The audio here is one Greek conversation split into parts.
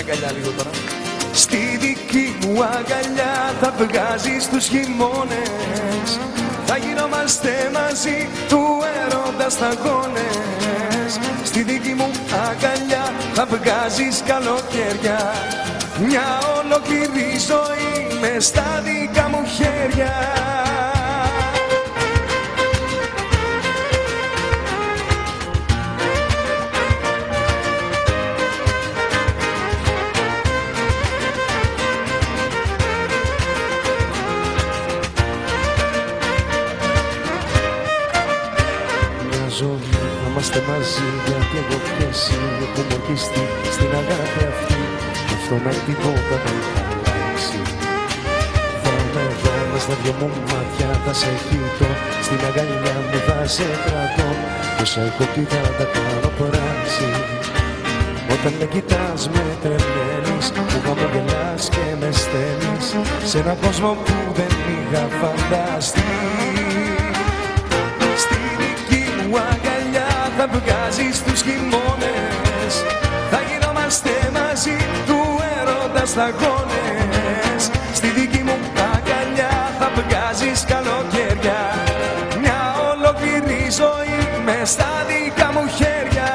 αγκαλιά λίγο τώρα. Στη δική μου αγκαλιά θα βγάζεις τους χειμώνες, θα γινόμαστε μαζί του έρωτα σταγόνες. Στη δική μου αγκαλιά θα βγάζεις καλοκαίρια, μια ολόκληρη ζωή μες στα δικά μου χέρια. Ζωή, να είμαστε μαζί, γιατί εγώ και εσύ έχουμε ορκιστεί στην αγάπη αυτή. Αυτό με τίποτα δεν θα αλλάξει. Θα είμαι εδώ μες στα δυο μου μάτια, θα σε κοιτώ, στην αγκαλιά μου θα σε κρατώ. Όσα έχω πει θα τα κάνω πράξη. Όταν με κοιτάς με τρελαίνεις, που χαμογελάς και με στέλνεις σε έναν κόσμο που δεν είχα φανταστεί. Θα βγάζεις τους χειμώνες, θα γινόμαστε μαζί του έρωτα σταγόνες. Στη δική μου αγκαλιά θα βγάζεις καλοκαίρια, μια ολόκληρη ζωή μες στα δικά μου χέρια.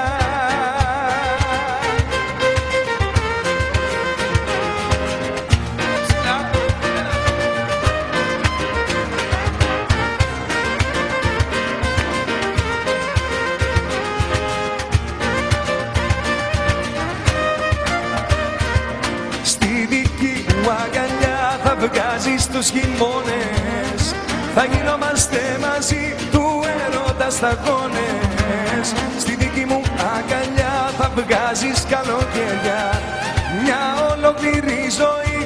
Θα βγάζεις τους χειμώνες, θα γινόμαστε μαζί του έρωτα σταγόνες. Στη δική μου αγκαλιά θα βγάζεις καλοκαίρια, μια ολόκληρη ζωή